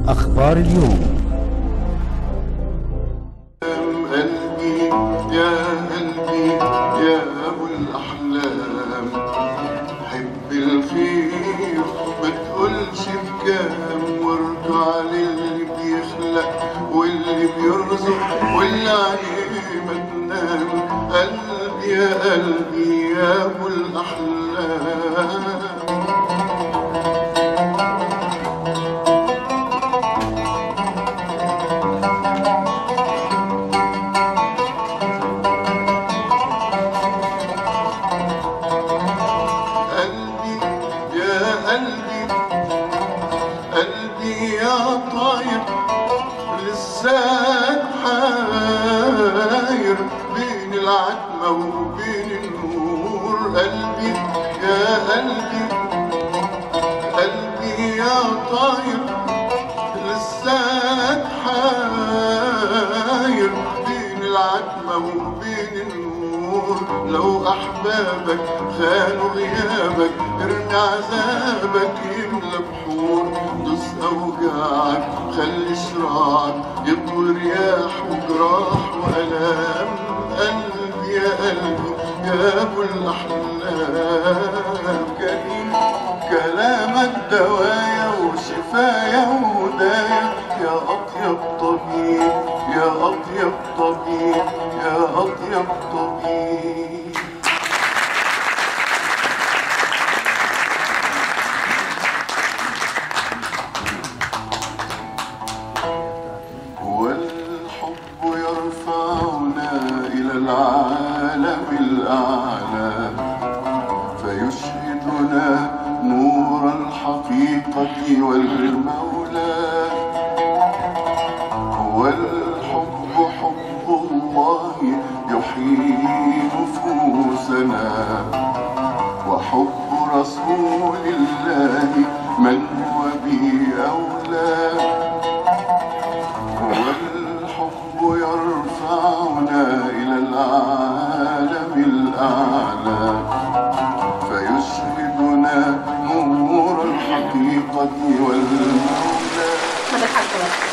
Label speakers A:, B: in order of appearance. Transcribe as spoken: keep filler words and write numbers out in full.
A: أخبار اليوم.
B: قلبي يا قلبي يا أبو الأحلام، حب الخير ما تقولش بكام، وارجع للي بيخلق واللي بيرزق واللي عليه ما تنام. قلبي يا قلبي يا أبو الأحلام. قلبي يا طاير لساك حاير بين العتمة وبين النور. قلبي يا قلبي قلبي يا طاير لساك حاير بين العتمة وبين النور. لو أحبابك خانوا غيابك ارمي عذابك يملى بحور. دوس أوجاعك خلي شراعك يطوي رياح وجراح وألام. قلبي يا قلبي يا أبو الأحلام. كريم كلامك دوايا وشفايا وهدايا، يا أطيب طبيب يا أطيب طبيب يا أطيب طبيب. والحب يرفعنا إلى العالم الأعلى، فيشهدنا نور الحقيقة والمولى. والحب حب الله يحيي نفوسنا، وحب رسول الله من هو به أولى. والحب يرفعنا إلى العالم الأعلى، فيشهدنا نور الحقيقة والمولى.